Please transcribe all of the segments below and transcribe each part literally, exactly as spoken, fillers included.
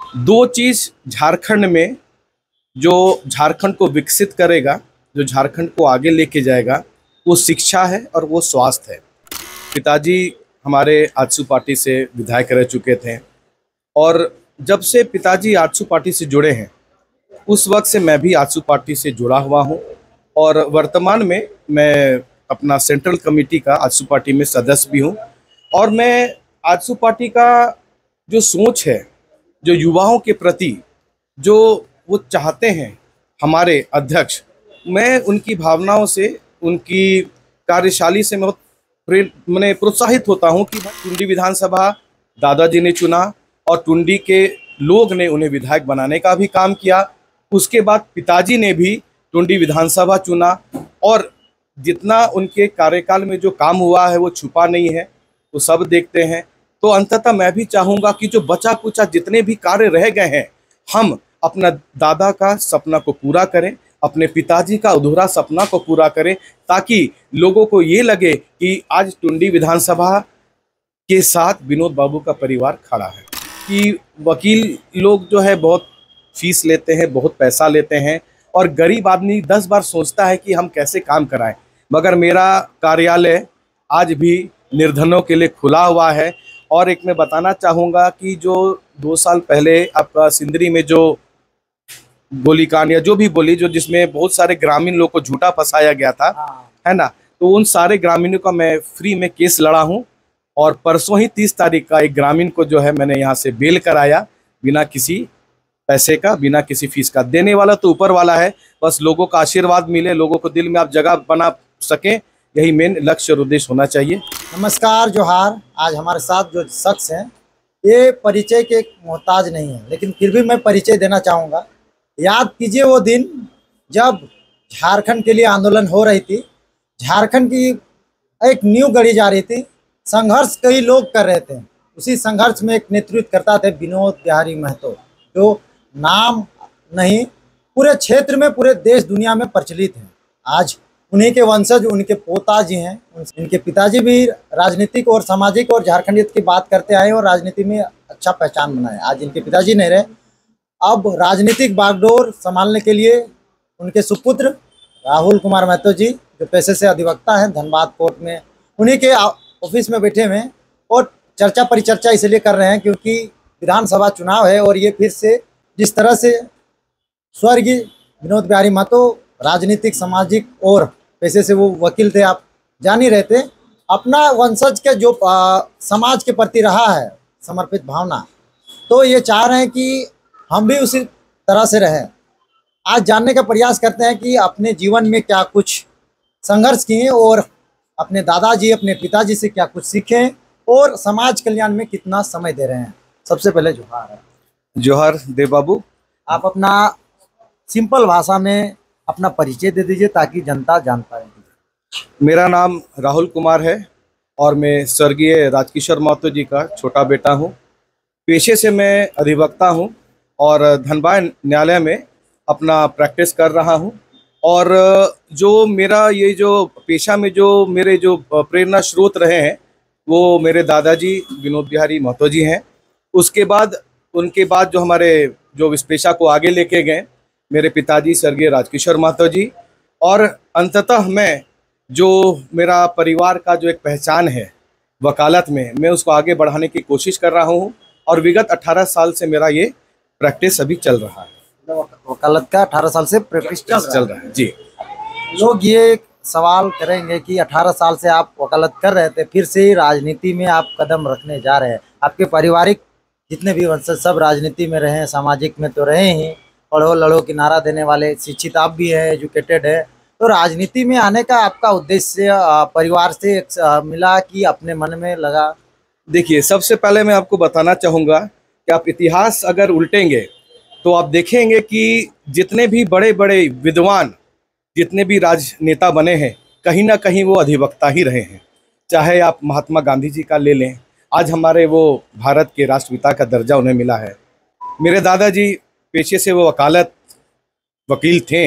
दो चीज़ झारखंड में जो झारखंड को विकसित करेगा, जो झारखंड को आगे लेके जाएगा, वो शिक्षा है और वो स्वास्थ्य है। पिताजी हमारे आजसू पार्टी से विधायक रह चुके थे और जब से पिताजी आजसू पार्टी से जुड़े हैं उस वक्त से मैं भी आजसू पार्टी से जुड़ा हुआ हूँ और वर्तमान में मैं अपना सेंट्रल कमेटी का आजसू पार्टी में सदस्य भी हूँ। और मैं आजसू पार्टी का जो सोच है, जो युवाओं के प्रति जो वो चाहते हैं हमारे अध्यक्ष, मैं उनकी भावनाओं से, उनकी कार्यशैली से बहुत मैंने प्रोत्साहित होता हूं कि टुंडी विधानसभा दादाजी ने चुना और टुंडी के लोग ने उन्हें विधायक बनाने का भी काम किया। उसके बाद पिताजी ने भी टुंडी विधानसभा चुना और जितना उनके कार्यकाल में जो काम हुआ है वो छुपा नहीं है, वो सब देखते हैं। तो अंततः मैं भी चाहूँगा कि जो बचा कुचा जितने भी कार्य रह गए हैं, हम अपना दादा का सपना को पूरा करें, अपने पिताजी का अधूरा सपना को पूरा करें, ताकि लोगों को ये लगे कि आज टुंडी विधानसभा के साथ विनोद बाबू का परिवार खड़ा है। कि वकील लोग जो है बहुत फीस लेते हैं, बहुत पैसा लेते हैं और गरीब आदमी दस बार सोचता है कि हम कैसे काम कराएं, मगर मेरा कार्यालय आज भी निर्धनों के लिए खुला हुआ है। और एक मैं बताना चाहूँगा कि जो दो साल पहले आपका सिंदरी में जो गोलीकांड या जो भी बोली, जो जिसमें बहुत सारे ग्रामीण लोग को झूठा फंसाया गया था, है ना, तो उन सारे ग्रामीणों का मैं फ्री में केस लड़ा हूँ और परसों ही तीस तारीख का एक ग्रामीण को जो है मैंने यहाँ से बेल कराया, बिना किसी पैसे का, बिना किसी फीस का। देने वाला तो ऊपर वाला है, बस लोगों का आशीर्वाद मिले, लोगों को दिल में आप जगह बना सकें, यही मेन लक्ष्य और उद्देश्य होना चाहिए। नमस्कार, जोहार। आज हमारे साथ जो शख्स हैं ये परिचय के मोहताज नहीं है, लेकिन फिर भी मैं परिचय देना चाहूँगा। याद कीजिए वो दिन जब झारखंड के लिए आंदोलन हो रही थी, झारखंड की एक नींव गढ़ी जा रही थी, संघर्ष कई लोग कर रहे थे। उसी संघर्ष में एक नेतृत्व करता थे विनोद बिहारी महतो, जो नाम नहीं पूरे क्षेत्र में, पूरे देश दुनिया में प्रचलित हैं। आज उन्हीं के वंशज, उनके पोताजी हैं, इनके पिताजी भी राजनीतिक और सामाजिक और झारखंडियत की बात करते आए और राजनीति में अच्छा पहचान बनाए। आज इनके पिताजी नहीं रहे, अब राजनीतिक बागडोर संभालने के लिए उनके सुपुत्र राहुल कुमार महतो जी, जो पेशे से अधिवक्ता हैं, धनबाद कोर्ट में उन्हीं के ऑफिस में बैठे हुए हैं और चर्चा परिचर्चा इसलिए कर रहे हैं क्योंकि विधानसभा चुनाव है और ये फिर से जिस तरह से स्वर्गीय विनोद बिहारी महतो राजनीतिक, सामाजिक और पेशे से वो वकील थे, आप जान ही रहे थे, अपना वंशज के जो आ, समाज के प्रति रहा है समर्पित भावना, तो ये चाह रहे हैं कि हम भी उसी तरह से रहें। आज जानने का प्रयास करते हैं कि अपने जीवन में क्या कुछ संघर्ष किए और अपने दादाजी, अपने पिताजी से क्या कुछ सीखें और समाज कल्याण में कितना समय दे रहे हैं। सबसे पहले जोहार है। जोहार देव बाबू। आप अपना सिंपल भाषा में अपना परिचय दे दीजिए ताकि जनता जान पाए। मेरा नाम राहुल कुमार है और मैं स्वर्गीय राजकिशोर महतो जी का छोटा बेटा हूँ। पेशे से मैं अधिवक्ता हूँ और धनबाद न्यायालय में अपना प्रैक्टिस कर रहा हूँ। और जो मेरा ये जो पेशा में जो मेरे जो प्रेरणा स्रोत रहे हैं वो मेरे दादाजी विनोद बिहारी महतो जी हैं। उसके बाद उनके बाद जो हमारे जो इस पेशा को आगे लेके गए मेरे पिताजी स्वर्गीय राजकिशोर महतो जी, और अंततः मैं जो मेरा परिवार का जो एक पहचान है वकालत में, मैं उसको आगे बढ़ाने की कोशिश कर रहा हूँ और विगत अठारह साल से मेरा ये प्रैक्टिस अभी चल रहा है। वकालत का अठारह साल से प्रैक्टिस चल, चल रहा है जी। लोग ये सवाल करेंगे कि अठारह साल से आप वकालत कर रहे थे, फिर से राजनीति में आप कदम रखने जा रहे हैं। आपके पारिवारिक जितने भी वंशज सब राजनीति में रहे हैं, सामाजिक में तो रहे ही, पढ़ो लड़ो की नारा देने वाले, शिक्षित आप भी हैं, एजुकेटेड है, तो राजनीति में आने का आपका उद्देश्य परिवार से मिला कि अपने मन में लगा? देखिए, सबसे पहले मैं आपको बताना चाहूँगा कि आप इतिहास अगर उल्टेंगे तो आप देखेंगे कि जितने भी बड़े बड़े विद्वान, जितने भी राजनेता बने हैं, कहीं ना कहीं वो अधिवक्ता ही रहे हैं। चाहे आप महात्मा गांधी जी का ले लें, आज हमारे वो भारत के राष्ट्रपिता का दर्जा उन्हें मिला है। मेरे दादाजी पेशे से वो वकालत वकील थे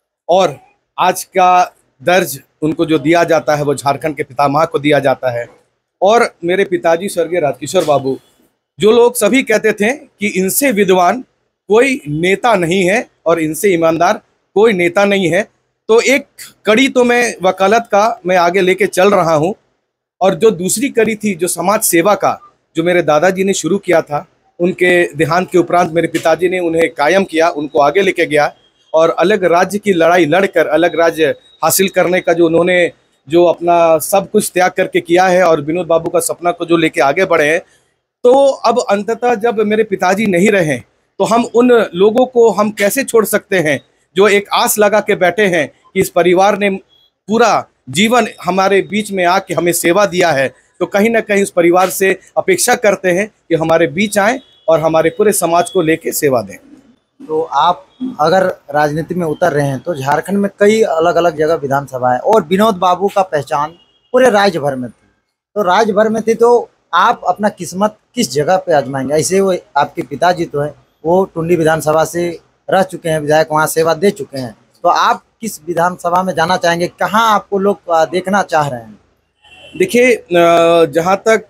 और आज का दर्ज उनको जो दिया जाता है वो झारखंड के पितामह को दिया जाता है। और मेरे पिताजी स्वर्गीय राजकिशोर बाबू जो लोग सभी कहते थे कि इनसे विद्वान कोई नेता नहीं है और इनसे ईमानदार कोई नेता नहीं है। तो एक कड़ी तो मैं वकालत का मैं आगे लेके चल रहा हूँ, और जो दूसरी कड़ी थी जो समाज सेवा का, जो मेरे दादाजी ने शुरू किया था, उनके देहांत के उपरांत मेरे पिताजी ने उन्हें कायम किया, उनको आगे लेके गया, और अलग राज्य की लड़ाई लड़कर अलग राज्य हासिल करने का जो उन्होंने जो अपना सब कुछ त्याग करके किया है, और विनोद बाबू का सपना को जो लेके आगे बढ़े हैं। तो अब अंततः जब मेरे पिताजी नहीं रहे तो हम उन लोगों को हम कैसे छोड़ सकते हैं जो एक आस लगा के बैठे हैं कि इस परिवार ने पूरा जीवन हमारे बीच में आके हमें सेवा दिया है, तो कहीं ना कहीं उस परिवार से अपेक्षा करते हैं कि हमारे बीच आएँ और हमारे पूरे समाज को लेके सेवा दें। तो आप अगर राजनीति में उतर रहे हैं तो झारखंड में कई अलग अलग जगह विधानसभा है और विनोद बाबू का पहचान पूरे राज्य भर में थी, तो राज्य भर में थी, तो आप अपना किस्मत किस जगह पे आजमाएंगे? ऐसे वो आपके पिताजी तो हैं, वो टुंडी विधानसभा से रह चुके हैं, विधायक वहाँ सेवा दे चुके हैं, तो आप किस विधानसभा में जाना चाहेंगे? कहाँ आपको लोग देखना चाह रहे हैं? देखिए, जहाँ तक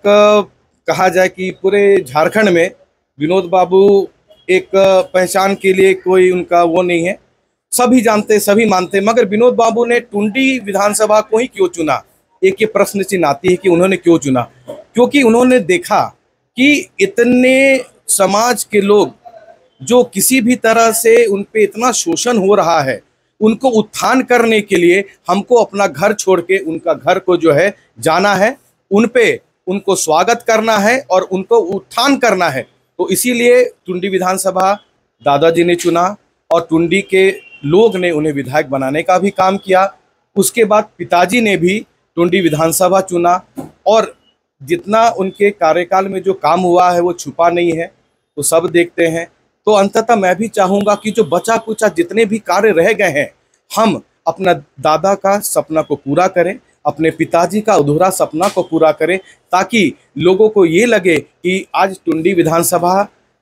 कहा जाए कि पूरे झारखंड में विनोद बाबू एक पहचान के लिए कोई उनका वो नहीं है, सभी जानते सभी मानते, मगर विनोद बाबू ने टुंडी विधानसभा को ही क्यों चुना, एक ये प्रश्न चिन्ह आती है कि उन्होंने क्यों चुना। क्योंकि उन्होंने देखा कि इतने समाज के लोग जो किसी भी तरह से उन पे इतना शोषण हो रहा है, उनको उत्थान करने के लिए हमको अपना घर छोड़ के उनका घर को जो है जाना है, उन पे उनको स्वागत करना है और उनको उत्थान करना है। तो इसीलिए टुंडी विधानसभा दादाजी ने चुना और टुंडी के लोग ने उन्हें विधायक बनाने का भी काम किया। उसके बाद पिताजी ने भी टुंडी विधानसभा चुना, और जितना उनके कार्यकाल में जो काम हुआ है वो छुपा नहीं है, तो सब देखते हैं। तो अंततः मैं भी चाहूँगा कि जो बचा कुचा जितने भी कार्य रह गए हैं, हम अपना दादा का सपना को पूरा करें, अपने पिताजी का अधूरा सपना को पूरा करें, ताकि लोगों को ये लगे कि आज टुंडी विधानसभा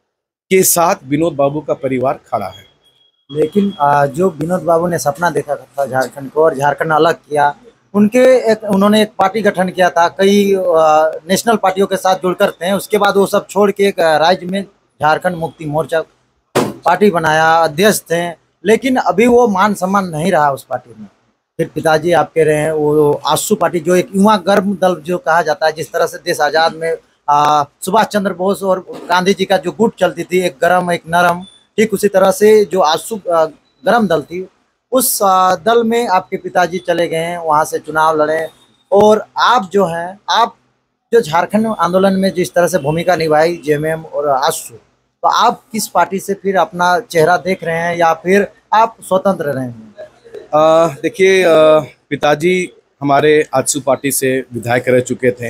के साथ विनोद बाबू का परिवार खड़ा है। लेकिन जो विनोद बाबू ने सपना देखा था झारखंड को और झारखंड अलग किया, उनके एक उन्होंने एक पार्टी गठन किया था, कई नेशनल पार्टियों के साथ जुड़कर थे, उसके बाद वो सब छोड़ के एक राज्य में झारखंड मुक्ति मोर्चा पार्टी बनाया, अध्यक्ष थे, लेकिन अभी वो मान सम्मान नहीं रहा उस पार्टी में। फिर पिताजी आप कह रहे हैं वो आजसू पार्टी, जो एक युवा गर्म दल जो कहा जाता है, जिस तरह से देश आज़ाद में सुभाष चंद्र बोस और गांधी जी का जो गुट चलती थी, एक गरम एक नरम, ठीक उसी तरह से जो आजसू गरम दल थी, उस दल में आपके पिताजी चले गए हैं, वहाँ से चुनाव लड़े, और आप जो हैं आप जो झारखंड आंदोलन में जिस तरह से भूमिका निभाई जेएमएम और आजसू, तो आप किस पार्टी से फिर अपना चेहरा देख रहे हैं या फिर आप स्वतंत्र रहेंगे? देखिए, पिताजी हमारे आजसू पार्टी से विधायक रह चुके थे,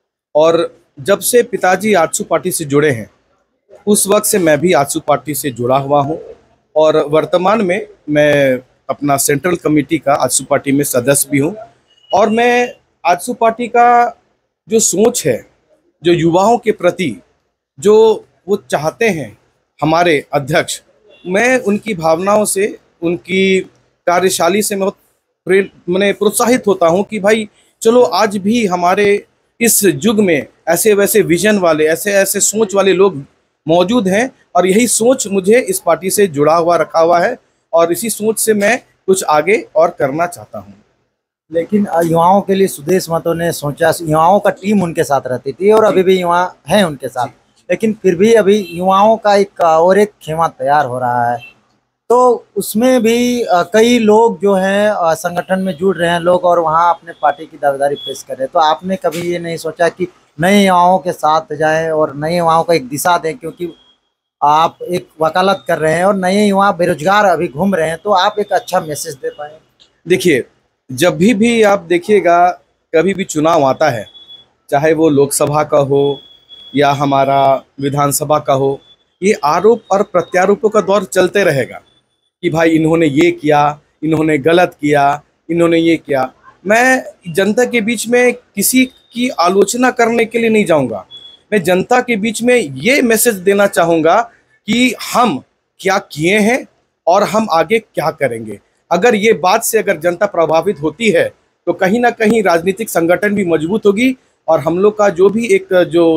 और जब से पिताजी आजसू पार्टी से जुड़े हैं उस वक्त से मैं भी आजसू पार्टी से जुड़ा हुआ हूं, और वर्तमान में मैं अपना सेंट्रल कमेटी का आजसू पार्टी में सदस्य भी हूं। और मैं आजसू पार्टी का जो सोच है, जो युवाओं के प्रति जो वो चाहते हैं हमारे अध्यक्ष, मैं उनकी भावनाओं से, उनकी कार्यशैली से मैं बहुत मैंने प्रोत्साहित होता हूं कि भाई चलो, आज भी हमारे इस युग में ऐसे वैसे विजन वाले, ऐसे ऐसे सोच वाले लोग मौजूद हैं, और यही सोच मुझे इस पार्टी से जुड़ा हुआ रखा हुआ है, और इसी सोच से मैं कुछ आगे और करना चाहता हूं। लेकिन युवाओं के लिए सुदेश महतो ने सोचा, युवाओं का टीम उनके साथ रहती थी और अभी भी युवा हैं उनके साथ, लेकिन फिर भी अभी युवाओं का एक और एक खेमा तैयार हो रहा है, तो उसमें भी कई लोग जो हैं संगठन में जुड़ रहे हैं लोग, और वहाँ अपने पार्टी की दावेदारी पेश कर रहे हैं। तो आपने कभी ये नहीं सोचा कि नए युवाओं के साथ जाएं और नए युवाओं को एक दिशा दें, क्योंकि आप एक वकालत कर रहे हैं और नए युवा बेरोजगार अभी घूम रहे हैं, तो आप एक अच्छा मैसेज दे पाए? देखिए, जब भी भी आप देखिएगा, कभी भी चुनाव आता है, चाहे वो लोकसभा का हो या हमारा विधानसभा का हो, ये आरोप और प्रत्यारोपों का दौर चलते रहेगा कि भाई इन्होंने ये किया, इन्होंने गलत किया, इन्होंने ये किया। मैं जनता के बीच में किसी की आलोचना करने के लिए नहीं जाऊंगा, मैं जनता के बीच में ये मैसेज देना चाहूँगा कि हम क्या किए हैं और हम आगे क्या करेंगे। अगर ये बात से अगर जनता प्रभावित होती है तो कहीं ना कहीं राजनीतिक संगठन भी मजबूत होगी, और हम लोग का जो भी एक जो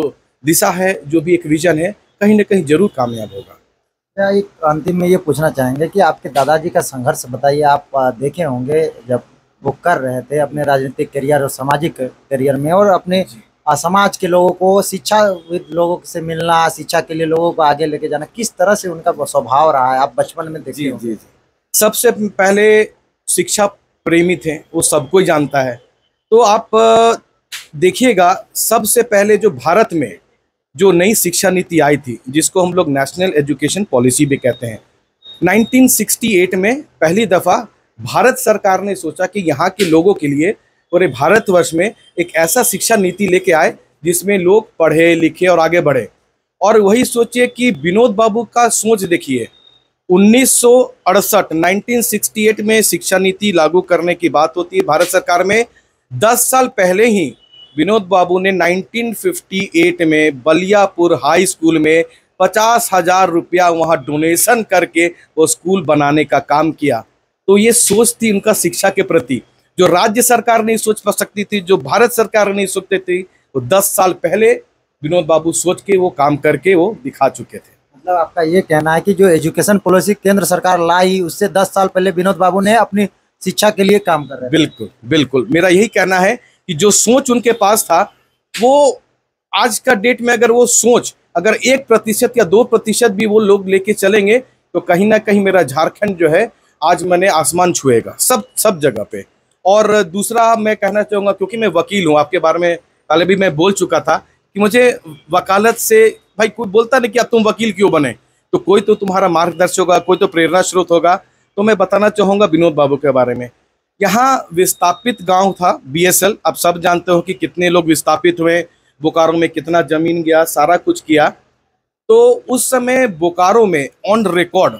दिशा है, जो भी एक विजन है, कहीं ना कहीं जरूर कामयाब होगा। क्या एक अंतिम में ये पूछना चाहेंगे कि आपके दादाजी का संघर्ष बताइए। आप आ, देखे होंगे जब वो कर रहे थे अपने राजनीतिक करियर और सामाजिक करियर में, और अपने आ, समाज के लोगों को, शिक्षा लोगों से मिलना, शिक्षा के लिए लोगों को आगे लेके जाना, किस तरह से उनका वो स्वभाव रहा है, आप बचपन में देखे होंगे। जी जी। सबसे पहले शिक्षा प्रेमी थे, वो सबको ही जानता है। तो आप अ, देखिएगा, सबसे पहले जो भारत में जो नई शिक्षा नीति आई थी, जिसको हम लोग नेशनल एजुकेशन पॉलिसी भी कहते हैं, नाइनटीन सिक्सटी एट में पहली दफ़ा भारत सरकार ने सोचा कि यहाँ के लोगों के लिए पूरे भारतवर्ष में एक ऐसा शिक्षा नीति लेके आए जिसमें लोग पढ़े लिखे और आगे बढ़े। और वही सोचिए कि विनोद बाबू का सोच देखिए, उन्नीस सौ अड़सठ नाइनटीन सिक्सटी एट में शिक्षा नीति लागू करने की बात होती है भारत सरकार में। दस साल पहले ही विनोद बाबू ने नाइनटीन फिफ्टी एट में बलियापुर हाई स्कूल में पचास हजार रुपया वहाँ डोनेशन करके वो स्कूल बनाने का काम किया। तो ये सोच थी उनका शिक्षा के प्रति, जो राज्य सरकार नहीं सोच पा सकती थी, जो भारत सरकार नहीं सोचती थी, वो दस साल पहले विनोद बाबू सोच के वो काम करके वो दिखा चुके थे। मतलब आपका ये कहना है कि जो एजुकेशन पॉलिसी केंद्र सरकार लाई, उससे दस साल पहले विनोद बाबू ने अपनी शिक्षा के लिए काम कर रहे हैं। बिल्कुल बिल्कुल, मेरा यही कहना है कि जो सोच उनके पास था, वो आज का डेट में अगर वो सोच अगर एक प्रतिशत या दो प्रतिशत भी वो लोग लेके चलेंगे, तो कहीं ना कहीं मेरा झारखंड जो है आज मैंने आसमान छुएगा सब सब जगह पे। और दूसरा मैं कहना चाहूँगा, क्योंकि मैं वकील हूँ, आपके बारे में पहले भी मैं बोल चुका था कि मुझे वकालत से, भाई कोई बोलता नहीं कि अब तुम वकील क्यों बने, तो कोई तो तुम्हारा मार्गदर्शक होगा, कोई तो प्रेरणा स्रोत होगा। तो मैं बताना चाहूँगा विनोद बाबू के बारे में। यहाँ विस्थापित गांव था बीएसएल, आप सब जानते हो कि कितने लोग विस्थापित हुए, बोकारो में कितना जमीन गया, सारा कुछ किया। तो उस समय बोकारो में ऑन रिकॉर्ड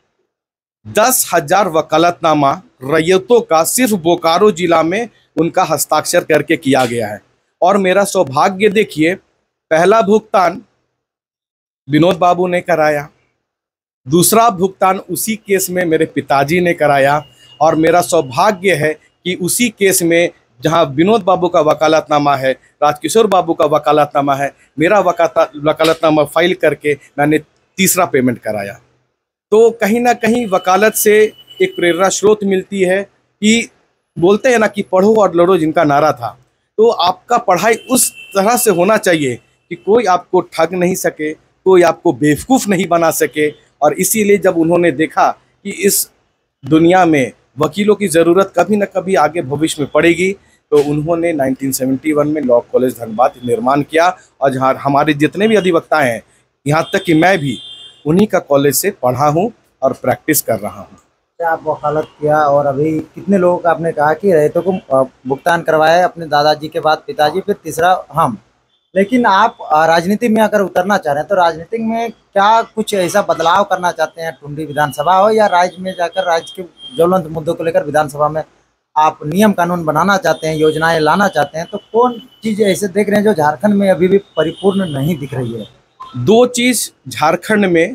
दस हजार वकालतनामा रैयतों का सिर्फ बोकारो जिला में उनका हस्ताक्षर करके किया गया है। और मेरा सौभाग्य देखिए, पहला भुगतान विनोद बाबू ने कराया, दूसरा भुगतान उसी केस में मेरे पिताजी ने कराया, और मेरा सौभाग्य है कि उसी केस में जहां विनोद बाबू का वकालतनामा है, राजकिशोर बाबू का वकालतनामा है, मेरा वकालत वकालतनामा फाइल करके मैंने तीसरा पेमेंट कराया। तो कहीं ना कहीं वकालत से एक प्रेरणा स्रोत मिलती है कि बोलते हैं ना कि पढ़ो और लड़ो जिनका नारा था। तो आपका पढ़ाई उस तरह से होना चाहिए कि कोई आपको ठग नहीं सके, कोई आपको बेवकूफ़ नहीं बना सके। और इसीलिए जब उन्होंने देखा कि इस दुनिया में वकीलों की ज़रूरत कभी न कभी आगे भविष्य में पड़ेगी, तो उन्होंने नाइनटीन सेवेंटी वन में लॉ कॉलेज धनबाद निर्माण किया। और जहाँ हमारे जितने भी अधिवक्ता हैं, यहाँ तक कि मैं भी उन्हीं का कॉलेज से पढ़ा हूँ और प्रैक्टिस कर रहा हूँ। क्या आप वकालत किया, और अभी कितने लोगों का आपने कहा कि रैयतों को भुगतान करवाया, अपने दादाजी के बाद पिताजी, फिर तीसरा हम। लेकिन आप राजनीति में अगर उतरना चाह रहे हैं, तो राजनीति में क्या कुछ ऐसा बदलाव करना चाहते हैं? टुंडी विधानसभा हो या राज्य में जाकर राज्य के ज्वलंत मुद्दों को लेकर विधानसभा में आप नियम कानून बनाना चाहते हैं, योजनाएं लाना चाहते हैं, तो कौन चीज़ ऐसे देख रहे हैं जो झारखंड में अभी भी परिपूर्ण नहीं दिख रही है? दो चीज़ झारखंड में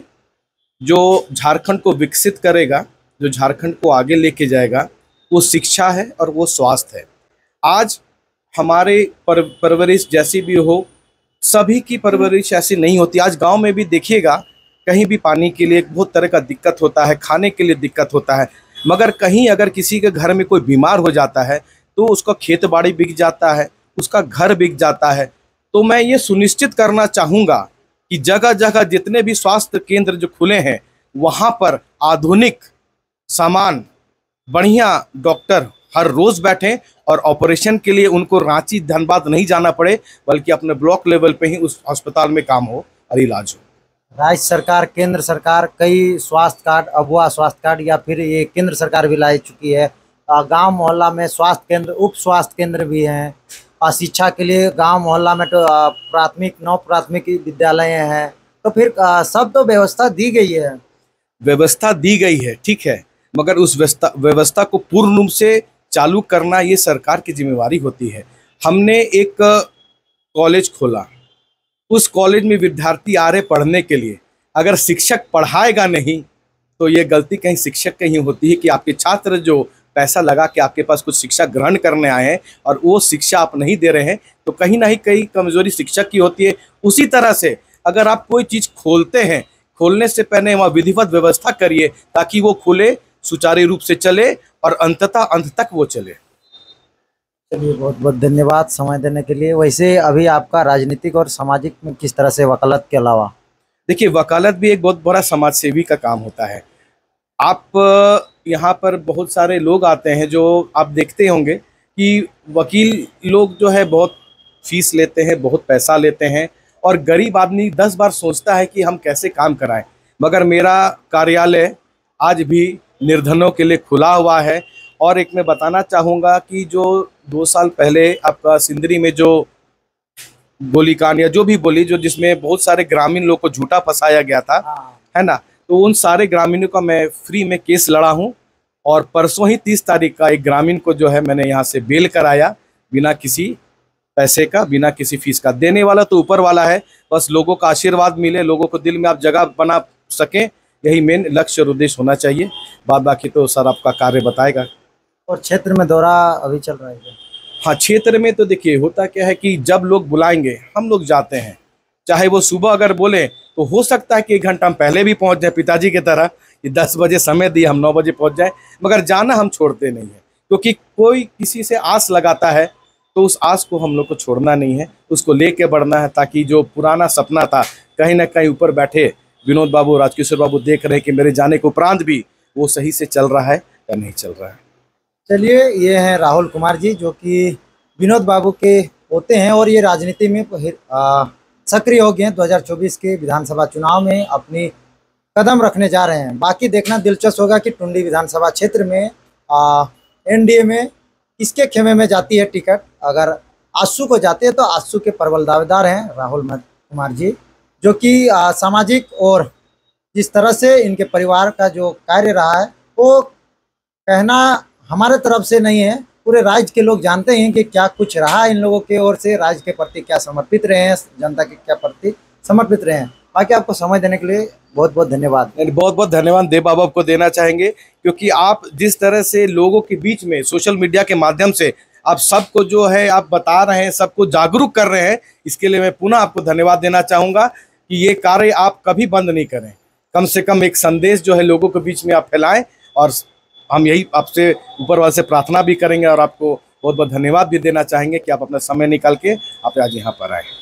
जो झारखंड को विकसित करेगा, जो झारखंड को आगे लेके जाएगा, वो शिक्षा है और वो स्वास्थ्य है। आज हमारे पर, परवरिश जैसी भी हो, सभी की परवरिश ऐसी नहीं होती। आज गांव में भी देखिएगा, कहीं भी पानी के लिए बहुत तरह का दिक्कत होता है, खाने के लिए दिक्कत होता है, मगर कहीं अगर किसी के घर में कोई बीमार हो जाता है तो उसका खेत बाड़ी बिक जाता है, उसका घर बिक जाता है। तो मैं ये सुनिश्चित करना चाहूँगा कि जगह जगह जितने भी स्वास्थ्य केंद्र जो खुले हैं, वहाँ पर आधुनिक सामान, बढ़िया डॉक्टर हर रोज़ बैठें और ऑपरेशन के लिए उनको रांची धनबाद नहीं जाना पड़े, बल्कि अपने ब्लॉक लेवल पे ही उस अस्पताल में काम हो और इलाज हो। राज्य सरकार, केंद्र सरकार कई स्वास्थ्य कार्ड, अगुआ स्वास्थ्य कार्ड या फिर ये केंद्र सरकार भी ला चुकी है। गांव मोहल्ला में स्वास्थ्य केंद्र, उप स्वास्थ्य केंद्र भी हैं। और शिक्षा के लिए गांव मोहल्ला में तो प्राथमिक, नौ प्राथमिक विद्यालय हैं। तो फिर सब तो व्यवस्था दी गई है, व्यवस्था दी गई है, ठीक है, मगर उस व्यवस्था व्यवस्था को पूर्ण रूप से चालू करना ये सरकार की जिम्मेवारी होती है। हमने एक कॉलेज खोला, उस कॉलेज में विद्यार्थी आ रहे पढ़ने के लिए, अगर शिक्षक पढ़ाएगा नहीं तो ये गलती कहीं शिक्षक की ही होती है कि आपके छात्र जो पैसा लगा के आपके पास कुछ शिक्षा ग्रहण करने आए हैं और वो शिक्षा आप नहीं दे रहे हैं, तो कहीं ना ही कहीं कमजोरी शिक्षक की होती है। उसी तरह से अगर आप कोई चीज़ खोलते हैं, खोलने से पहले वहाँ विधिवत व्यवस्था करिए ताकि वो खुले, सुचारू रूप से चले और अंततः अंत तक वो चले। चलिए, बहुत बहुत धन्यवाद समय देने के लिए। वैसे अभी आपका राजनीतिक और सामाजिक में किस तरह से वकालत के अलावा? देखिए, वकालत भी एक बहुत बड़ा समाज सेवी का काम होता है। आप यहाँ पर बहुत सारे लोग आते हैं जो आप देखते होंगे कि वकील लोग जो है बहुत फीस लेते हैं, बहुत पैसा लेते हैं और गरीब आदमी दस बार सोचता है कि हम कैसे काम कराएं। मगर मेरा कार्यालय आज भी निर्धनों के लिए खुला हुआ है। और एक मैं बताना चाहूँगा कि जो दो साल पहले आपका सिंदरी में जो गोलीकांड या जो भी बोली जो जिसमें बहुत सारे ग्रामीण लोग को झूठा फंसाया गया था, है ना, तो उन सारे ग्रामीणों का मैं फ्री में केस लड़ा हूँ। और परसों ही तीस तारीख का एक ग्रामीण को जो है मैंने यहाँ से बेल कराया, बिना किसी पैसे का, बिना किसी फीस का। देने वाला तो ऊपर वाला है, बस लोगों का आशीर्वाद मिले, लोगों को दिल में आप जगह बना सकें, यही मेन लक्ष्य और उद्देश्य होना चाहिए। बाद बाकी तो सर आपका कार्य बताएगा। और क्षेत्र में दौरा अभी चल रहा है? हाँ, क्षेत्र में तो देखिए होता क्या है कि जब लोग बुलाएंगे हम लोग जाते हैं। चाहे वो सुबह अगर बोले तो हो सकता है कि एक घंटा हम पहले भी पहुंच जाए, पिताजी की तरह कि दस बजे समय दिए हम नौ बजे पहुंच जाए। मगर जाना हम छोड़ते नहीं है, क्योंकि कोई किसी से आस लगाता है तो उस आस को हम लोग को छोड़ना नहीं है, उसको लेके बढ़ना है, ताकि जो पुराना सपना था कहीं ना कहीं ऊपर बैठे विनोद बाबू, राजकिशोर बाबू देख रहे हैं कि मेरे जाने के उपरांत भी वो सही से चल रहा है या नहीं चल रहा है। चलिए, ये हैं राहुल कुमार जी जो कि विनोद बाबू के होते हैं और ये राजनीति में सक्रिय हो गए हैं। दो हज़ार चौबीस के विधानसभा चुनाव में अपनी कदम रखने जा रहे हैं। बाकी देखना दिलचस्प होगा कि टुंडी विधानसभा क्षेत्र में एनडीए में किसके खेमे में जाती है टिकट। अगर आजसू को जाती है तो आजसू के प्रबल दावेदार हैं राहुल कुमार जी, जो कि सामाजिक और जिस तरह से इनके परिवार का जो कार्य रहा है वो कहना हमारे तरफ से नहीं है, पूरे राज्य के लोग जानते हैं कि क्या कुछ रहा इन लोगों के ओर से, राज्य के प्रति क्या समर्पित रहे हैं, जनता के क्या प्रति समर्पित रहे हैं। बाकी आपको समय देने के लिए बहुत बहुत धन्यवाद। बहुत बहुत धन्यवाद देव बाबा को देना चाहेंगे, क्योंकि आप जिस तरह से लोगों के बीच में सोशल मीडिया के माध्यम से आप सबको जो है आप बता रहे हैं, सबको जागरूक कर रहे हैं, इसके लिए मैं पुनः आपको धन्यवाद देना चाहूँगा कि ये कार्य आप कभी बंद नहीं करें। कम से कम एक संदेश जो है लोगों के बीच में आप फैलाएं, और हम यही आपसे ऊपर वाले से प्रार्थना भी करेंगे और आपको बहुत बहुत धन्यवाद भी देना चाहेंगे कि आप अपना समय निकाल के आप आज यहाँ पर आए।